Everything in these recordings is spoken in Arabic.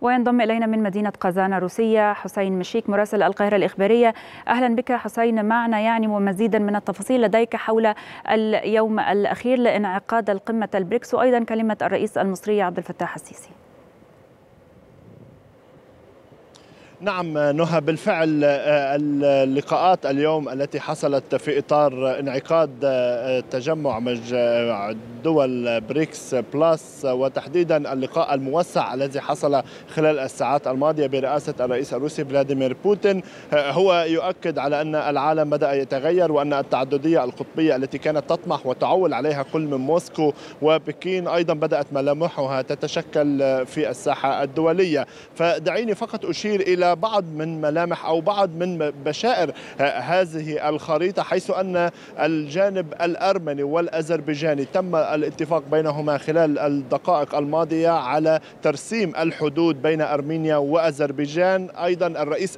وينضم إلينا من مدينة قازان الروسية حسين مشيك مراسل القاهرة الإخبارية. أهلا بك حسين معنا ومزيدا من التفاصيل لديك حول اليوم الأخير لانعقاد القمة البريكس وأيضا كلمة الرئيس المصري عبد الفتاح السيسي. نعم نهى، بالفعل اللقاءات اليوم التي حصلت في إطار انعقاد تجمع دول بريكس بلس، وتحديدا اللقاء الموسع الذي حصل خلال الساعات الماضية برئاسة الرئيس الروسي فلاديمير بوتين، هو يؤكد على أن العالم بدأ يتغير، وأن التعددية القطبية التي كانت تطمح وتعول عليها كل من موسكو وبكين أيضا بدأت ملامحها تتشكل في الساحة الدولية. فدعيني فقط أشير إلى بعض من ملامح أو بعض من بشائر هذه الخريطة، حيث أن الجانب الأرمني والأذربيجاني تم الاتفاق بينهما خلال الدقائق الماضية على ترسيم الحدود بين أرمينيا وأذربيجان. أيضا رئيس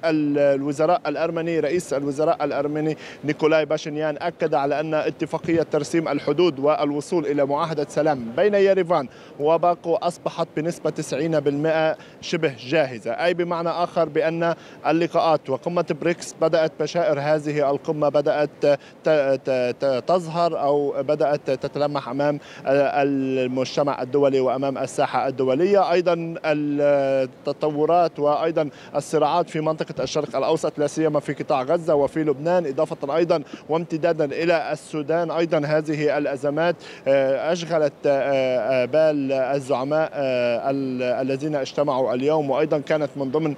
الوزراء الأرمني نيكولاي باشينيان أكد على أن اتفاقية ترسيم الحدود والوصول إلى معاهدة سلام بين يريفان وباكو أصبحت بنسبة 90% شبه جاهزة، أي بمعنى آخر بأن اللقاءات وقمة بريكس بدأت بشائر هذه القمة بدأت تظهر أو بدأت تتلمح أمام المجتمع الدولي وأمام الساحة الدولية. أيضا التطورات وأيضا الصراعات في منطقة الشرق الأوسط لا سيما في قطاع غزة وفي لبنان، إضافة أيضا وامتدادا إلى السودان، أيضا هذه الأزمات أشغلت بال الزعماء الذين اجتمعوا اليوم، وأيضا كانت من ضمن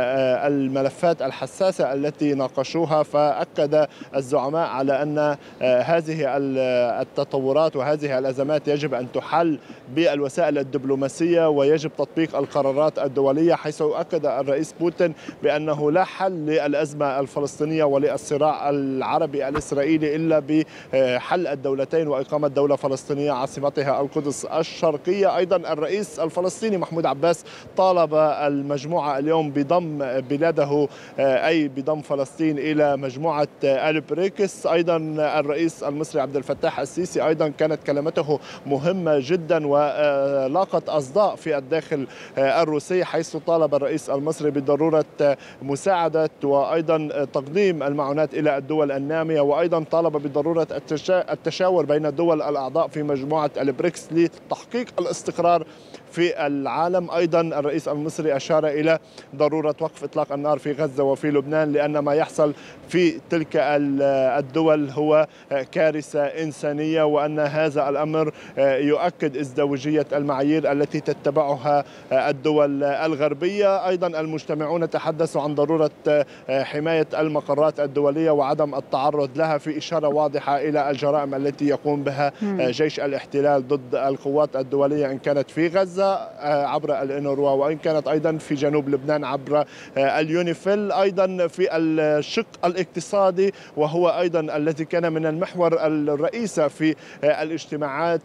الملفات الحساسة التي ناقشوها. فأكد الزعماء على أن هذه التطورات وهذه الأزمات يجب أن تحل بالوسائل الدبلوماسية ويجب تطبيق القرارات الدولية، حيث أكد الرئيس بوتين بأنه لا حل للأزمة الفلسطينية وللصراع العربي الإسرائيلي إلا بحل الدولتين وإقامة دولة فلسطينية عاصمتها القدس الشرقية. أيضا الرئيس الفلسطيني محمود عباس طالب المجموعة اليوم بضم بلاده أي بضم فلسطين إلى مجموعة البريكس. أيضا الرئيس المصري عبد الفتاح السيسي أيضا كانت كلمته مهمة جدا ولاقت أصداء في الداخل الروسي، حيث طالب الرئيس المصري بضرورة مساعدة وأيضا تقديم المعونات إلى الدول النامية، وأيضا طالب بضرورة التشاور بين الدول الأعضاء في مجموعة البريكس لتحقيق الاستقرار في العالم. أيضا الرئيس المصري أشار إلى ضرورة وقف إطلاق النار في غزة وفي لبنان، لأن ما يحصل في تلك الدول هو كارثة إنسانية، وأن هذا الأمر يؤكد ازدواجية المعايير التي تتبعها الدول الغربية. أيضا المجتمعون تحدثوا عن ضرورة حماية المقرات الدولية وعدم التعرض لها، في إشارة واضحة إلى الجرائم التي يقوم بها جيش الاحتلال ضد القوات الدولية، إن كانت في غزة عبر الإنوروا وإن كانت أيضا في جنوب لبنان عبر اليونيفيل. أيضا في الشق الاقتصادي، وهو أيضا الذي كان من المحور الرئيسي في الاجتماعات،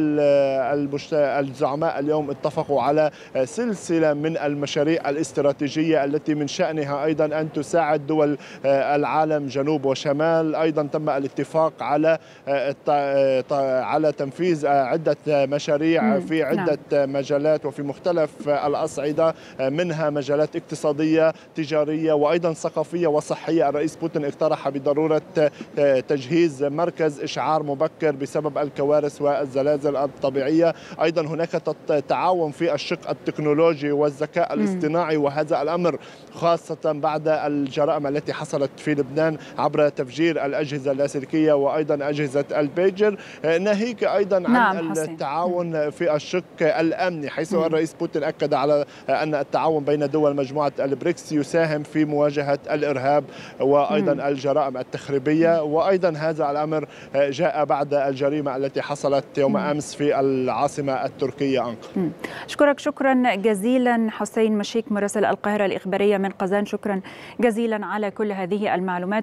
الزعماء اليوم اتفقوا على سلسلة من المشاريع الاستراتيجية التي من شأنها أيضا أن تساعد دول العالم جنوب وشمال. أيضا تم الاتفاق على تنفيذ عدة مشاريع في عدة مجالات وفي مختلف الأصعدة، منها مجالات اقتصادية تجارية وأيضا ثقافية وصحية. الرئيس بوتين اقترح بضرورة تجهيز مركز إشعار مبكر بسبب الكوارث والزلازل الطبيعية. أيضا هناك تعاون في الشق التكنولوجي والذكاء الاصطناعي، وهذا الأمر خاصة بعد الجرائم التي حصلت في لبنان عبر تفجير الأجهزة اللاسلكية وأيضا أجهزة البيجر، ناهيك أيضا عن التعاون في الشق الأمني، حيث الرئيس بوتين أكد على أن التعاون بين دول مجموعة البريكس يساهم في مواجهة الإرهاب وأيضا الجرائم التخريبية. وأيضا هذا الأمر جاء بعد الجريمة التي حصلت يوم أمس في العاصمة التركية أنقرة. أشكرك شكرا جزيلا حسين مشيك مراسل القاهرة الإخبارية من قازان، شكرا جزيلا على كل هذه المعلومات.